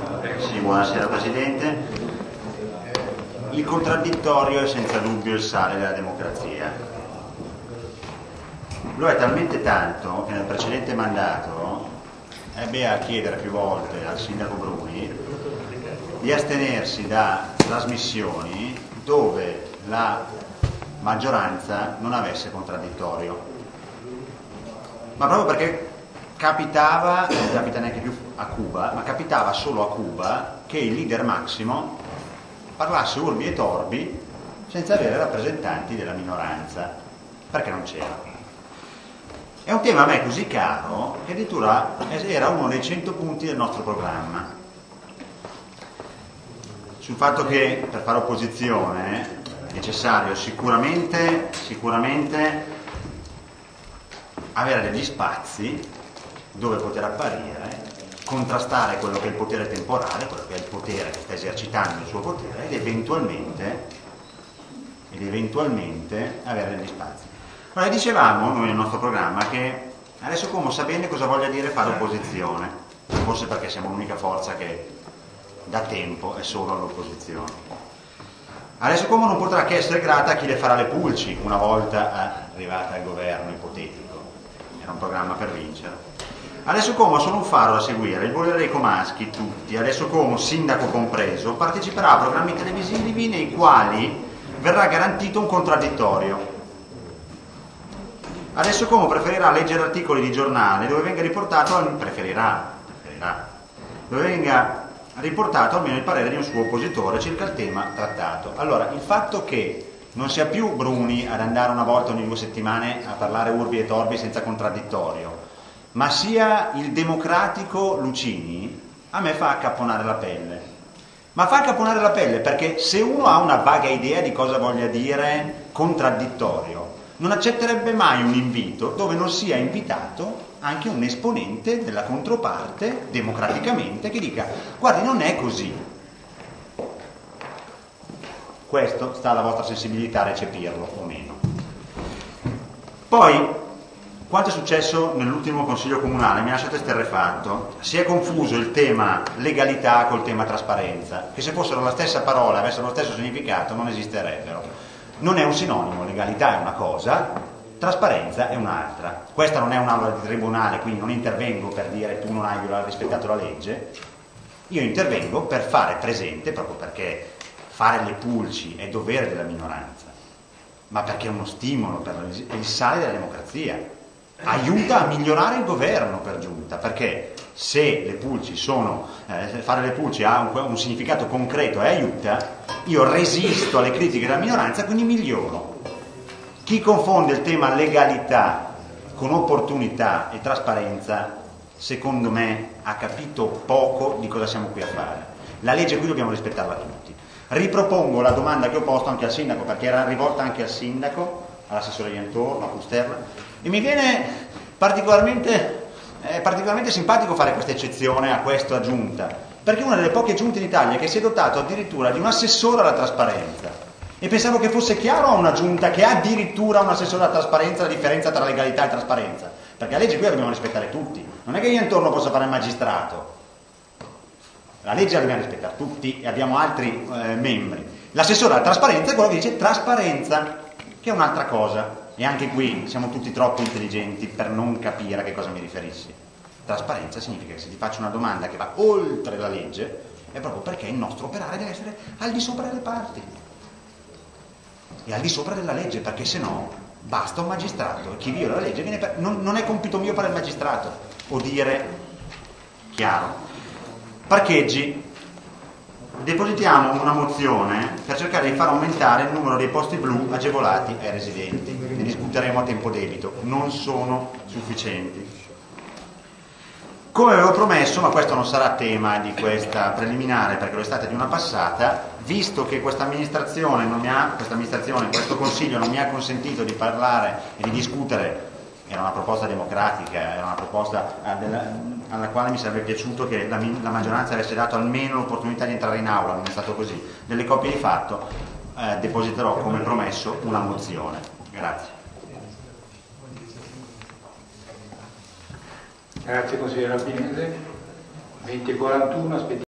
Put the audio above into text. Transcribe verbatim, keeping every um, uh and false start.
Sì, buonasera Presidente. Il contraddittorio è senza dubbio il sale della democrazia. Lo è talmente tanto che nel precedente mandato ebbe a chiedere più volte al Sindaco Bruni di astenersi da trasmissioni dove la maggioranza non avesse contraddittorio. Ma proprio perché capitava, non capita neanche più a Cuba, ma capitava solo a Cuba che il leader massimo parlasse urbi e torbi senza avere rappresentanti della minoranza, perché non c'era. È un tema a me così caro che addirittura era uno dei cento punti del nostro programma, sul fatto che per fare opposizione è necessario sicuramente, sicuramente avere degli spazi dove poter apparire, contrastare quello che è il potere temporale, quello che è il potere che sta esercitando il suo potere ed eventualmente, ed eventualmente avere degli spazi. Allora, dicevamo noi nel nostro programma che adesso Como sa bene cosa voglia dire fare opposizione, forse perché siamo l'unica forza che da tempo è solo all'opposizione. Adesso Como non potrà che essere grata a chi le farà le pulci una volta arrivata al governo ipotetico. Era un programma per vincere. Adesso Como sono un faro da seguire, il volere dei comaschi, tutti. Adesso Como, sindaco compreso, parteciperà a programmi televisivi nei quali verrà garantito un contraddittorio. Adesso Como preferirà leggere articoli di giornale dove venga riportato, preferirà, preferirà, dove venga riportato almeno il parere di un suo oppositore circa il tema trattato. Allora, il fatto che non sia più Bruni ad andare una volta ogni due settimane a parlare urbi e torbi senza contraddittorio, ma sia il democratico Lucini, a me fa accapponare la pelle. Ma fa accapponare la pelle perché se uno ha una vaga idea di cosa voglia dire contraddittorio, non accetterebbe mai un invito dove non sia invitato anche un esponente della controparte, democraticamente, che dica: guardi, non è così. Questo sta alla vostra sensibilità a recepirlo o meno. Poi, quanto è successo nell'ultimo Consiglio Comunale mi ha lasciato esterrefatto. Si è confuso il tema legalità col tema trasparenza, che se fossero la stessa parola, avessero lo stesso significato, non esisterebbero. Non è un sinonimo, legalità è una cosa, trasparenza è un'altra. Questa non è un'aula di tribunale, quindi non intervengo per dire tu non hai rispettato la legge. Io intervengo per fare presente, proprio perché fare le pulci è dovere della minoranza, ma perché è uno stimolo, per il sale della democrazia. Aiuta a migliorare il governo per giunta, perché se le pulci sono, eh, fare le pulci ha un, un significato concreto e aiuta, io resisto alle critiche della minoranza, quindi miglioro. Chi confonde il tema legalità con opportunità e trasparenza, secondo me ha capito poco di cosa siamo qui a fare. La legge qui dobbiamo rispettarla tutti. Ripropongo la domanda che ho posto anche al sindaco, perché era rivolta anche al sindaco, all'assessore Iantorno, a Pusterla, e mi viene particolarmente, eh, particolarmente simpatico fare questa eccezione a questa giunta, perché è una delle poche giunte in Italia che si è dotato addirittura di un assessore alla trasparenza, e pensavo che fosse chiaro a una giunta che ha addirittura un assessore alla trasparenza la differenza tra legalità e trasparenza, perché la legge qui la dobbiamo rispettare tutti, non è che Iantorno possa fare il magistrato, la legge la dobbiamo rispettare tutti e abbiamo altri eh, membri. L'assessore alla trasparenza è quello che dice trasparenza, che è un'altra cosa. E anche qui siamo tutti troppo intelligenti per non capire a che cosa mi riferissi. Trasparenza significa che se ti faccio una domanda che va oltre la legge è proprio perché il nostro operare deve essere al di sopra delle parti e al di sopra della legge, perché se no basta un magistrato e chi viola la legge viene per... non, non è compito mio fare il magistrato o dire chiaro. Parcheggi. Depositiamo una mozione per cercare di far aumentare il numero dei posti blu agevolati ai residenti. Ne discuteremo a tempo debito, non sono sufficienti. Come avevo promesso, ma questo non sarà tema di questa preliminare perché lo è stata di una passata, visto che questa amministrazione, non mi ha, questa amministrazione, questo Consiglio non mi ha consentito di parlare e di discutere, era una proposta democratica, era una proposta alla quale mi sarebbe piaciuto che la, la maggioranza avesse dato almeno l'opportunità di entrare in aula, non è stato così, delle copie di fatto, eh, depositerò come promesso una mozione. Grazie. Grazie consigliere Albinese. venti e quarantuno, aspettiamo.